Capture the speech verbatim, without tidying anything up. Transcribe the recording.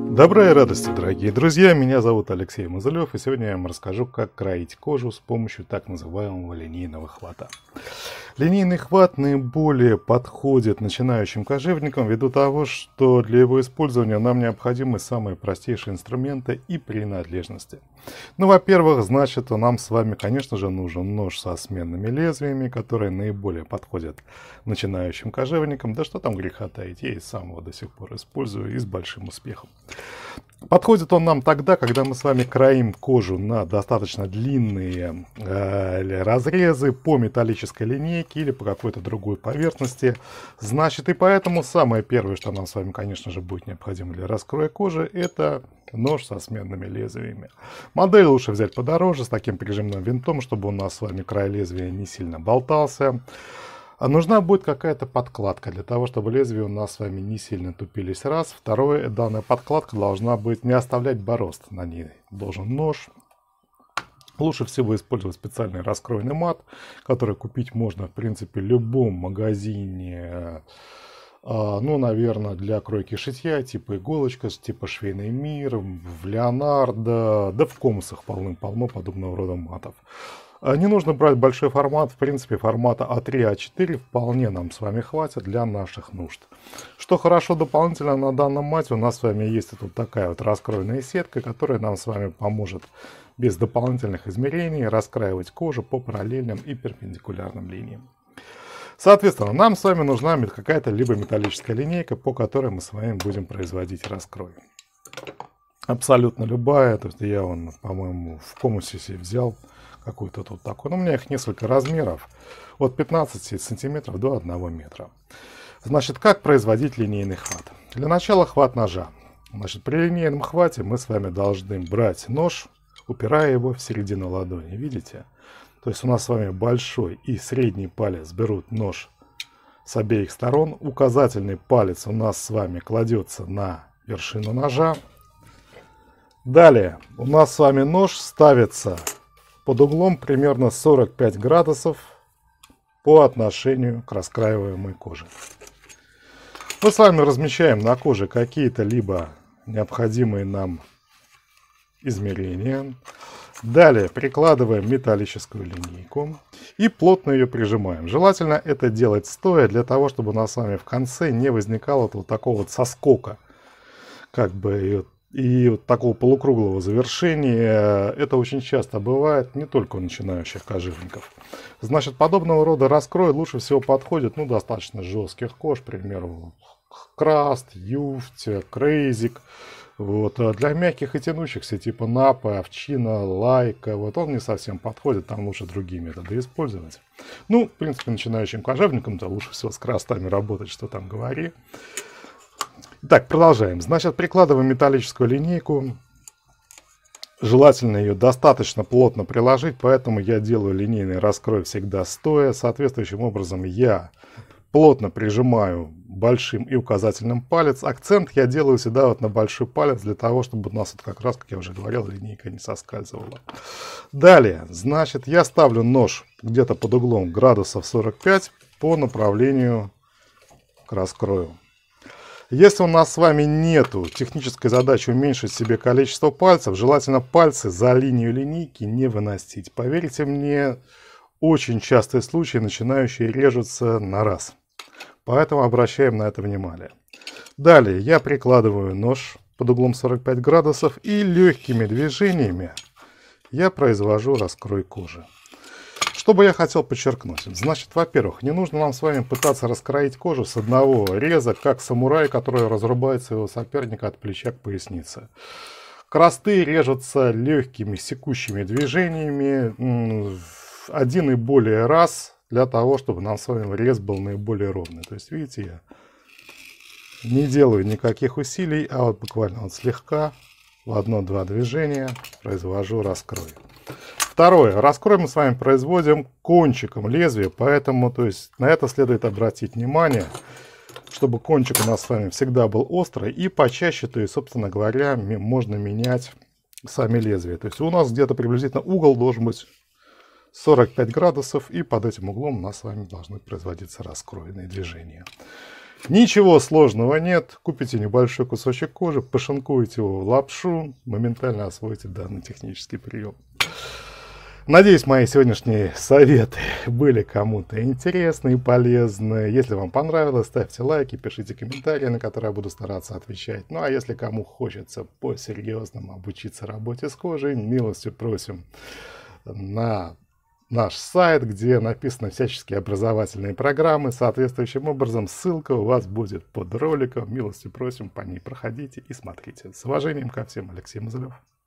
Доброй радости, дорогие друзья! Меня зовут Алексей Мазылев, и сегодня я вам расскажу, как кроить кожу с помощью так называемого линейного хвата. Линейный хват наиболее подходит начинающим кожевникам ввиду того, что для его использования нам необходимы самые простейшие инструменты и принадлежности. Ну, во-первых, значит, нам с вами, конечно же, нужен нож со сменными лезвиями, которые наиболее подходят начинающим кожевникам. Да что там греха таить, я и сам его до сих пор использую и с большим успехом. Подходит он нам тогда, когда мы с вами кроим кожу на достаточно длинные э, разрезы по металлической линейке или по какой-то другой поверхности. Значит, и поэтому самое первое, что нам с вами, конечно же, будет необходимо для раскроя кожи, это нож со сменными лезвиями. Модель лучше взять подороже, с таким прижимным винтом, чтобы у нас с вами край лезвия не сильно болтался. А нужна будет какая-то подкладка для того, чтобы лезвия у нас с вами не сильно тупились. Раз. Второе, данная подкладка должна быть не оставлять борозд на ней. Должен нож. Лучше всего использовать специальный раскроенный мат, который купить можно, в принципе, в любом магазине. Ну, наверное, для кройки шитья, типа иголочка, типа швейный мир, в Леонардо, да в комусах полным-полно подобного рода матов. Не нужно брать большой формат, в принципе, формата а три а четыре вполне нам с вами хватит для наших нужд. Что хорошо дополнительно на данном мате, у нас с вами есть вот такая вот раскроенная сетка, которая нам с вами поможет без дополнительных измерений раскраивать кожу по параллельным и перпендикулярным линиям. Соответственно, нам с вами нужна какая-то либо металлическая линейка, по которой мы с вами будем производить раскрой. Абсолютно любая, то есть я, вон, по-моему, в комусе себе взял какой-то тут такой. Но у меня их несколько размеров, от пятнадцати сантиметров до одного метра. Значит, как производить линейный хват? Для начала хват ножа. Значит, при линейном хвате мы с вами должны брать нож, упирая его в середину ладони. Видите? То есть у нас с вами большой и средний палец берут нож с обеих сторон. Указательный палец у нас с вами кладется на вершину ножа. Далее у нас с вами нож ставится под углом примерно сорок пять градусов по отношению к раскраиваемой коже. Мы с вами размещаем на коже какие-то либо необходимые нам измерения. Далее прикладываем металлическую линейку и плотно ее прижимаем. Желательно это делать стоя, для того, чтобы у нас с вами в конце не возникало вот такого вот соскока, как бы и вот такого полукруглого завершения. Это очень часто бывает не только у начинающих кожевников. Значит, подобного рода раскрой лучше всего подходит, ну, достаточно жестких кож, к примеру, краст, юфть, крейзик. Вот. А для мягких и тянущихся, типа напа, овчина, лайка, вот он не совсем подходит, там лучше другие методы использовать. Ну, в принципе, начинающим кожевникам-то лучше всего с крастами работать, что там говори. Итак, продолжаем. Значит, прикладываем металлическую линейку. Желательно ее достаточно плотно приложить, поэтому я делаю линейный раскрой всегда стоя. Соответствующим образом я плотно прижимаю большим и указательным палец. Акцент я делаю всегда вот на большой палец, для того, чтобы у нас вот как раз, как я уже говорил, линейка не соскальзывала. Далее, значит, я ставлю нож где-то под углом градусов сорок пять по направлению к раскрою. Если у нас с вами нету технической задачи уменьшить себе количество пальцев, желательно пальцы за линию линейки не выносить. Поверьте мне, очень частый случай, начинающие режутся на раз. Поэтому обращаем на это внимание. Далее я прикладываю нож под углом сорок пять градусов и легкими движениями я произвожу раскрой кожи. Что бы я хотел подчеркнуть? Значит, во-первых, не нужно нам с вами пытаться раскроить кожу с одного реза, как самурай, который разрубает своего соперника от плеча к пояснице. Красты режутся легкими секущими движениями, один и более раз, для того, чтобы нам с вами рез был наиболее ровный. То есть, видите, я не делаю никаких усилий, а вот буквально вот слегка в одно-два движения произвожу раскрой. Второе. Раскрой мы с вами производим кончиком лезвия, поэтому, то есть, на это следует обратить внимание, чтобы кончик у нас с вами всегда был острый, и почаще, то есть, собственно говоря, можно менять сами лезвия. То есть у нас где-то приблизительно угол должен быть сорок пять градусов, и под этим углом у нас с вами должны производиться раскроенные движения. Ничего сложного нет. Купите небольшой кусочек кожи, пошинкуете его в лапшу, моментально освоите данный технический прием. Надеюсь, мои сегодняшние советы были кому-то интересны и полезны. Если вам понравилось, ставьте лайки, пишите комментарии, на которые я буду стараться отвечать. Ну а если кому хочется по-серьезному обучиться работе с кожей, милостью просим на наш сайт, где написаны всяческие образовательные программы. Соответствующим образом ссылка у вас будет под роликом. Милостью просим, по ней проходите и смотрите. С уважением ко всем, Алексей Мозылев.